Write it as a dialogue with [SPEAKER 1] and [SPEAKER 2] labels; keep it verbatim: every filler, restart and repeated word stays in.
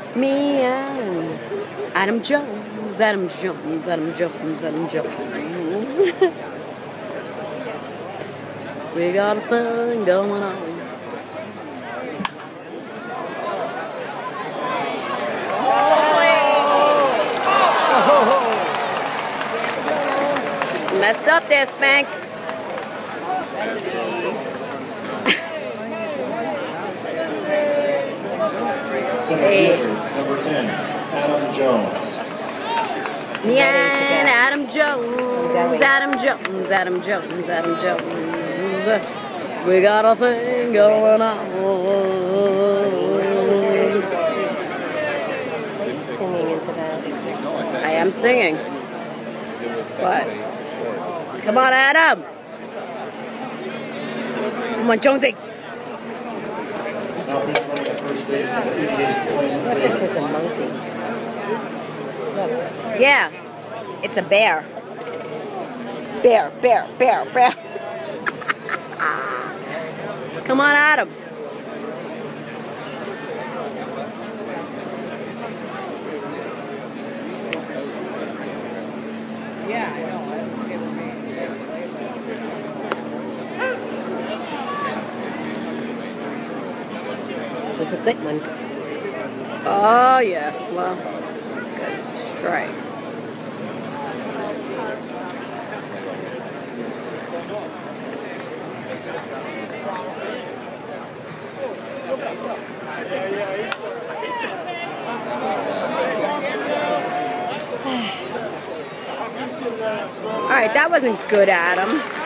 [SPEAKER 1] Meow. Adam Jones, Adam Jones, Adam Jones, Adam Jones. We got a thing going on. Messed up there, Spank.
[SPEAKER 2] Hey. Number ten, Adam Jones.
[SPEAKER 1] Yeah, Adam Jones, Adam Jones, Adam Jones, Adam Jones. We got a thing going on.
[SPEAKER 3] Are you singing into that?
[SPEAKER 1] I am singing. What? Come on, Adam. Come on, Jonesy.
[SPEAKER 2] Now he's running at first base on the eighty-eight playing
[SPEAKER 3] What, this was a monkey?
[SPEAKER 1] Yeah, it's a bear. Bear, bear, bear, bear. Come on, Adam.
[SPEAKER 4] Yeah, I know.
[SPEAKER 3] It was a good one.
[SPEAKER 1] Oh, yeah. Well, that's good. It's a strike. All right, that wasn't good, Adam.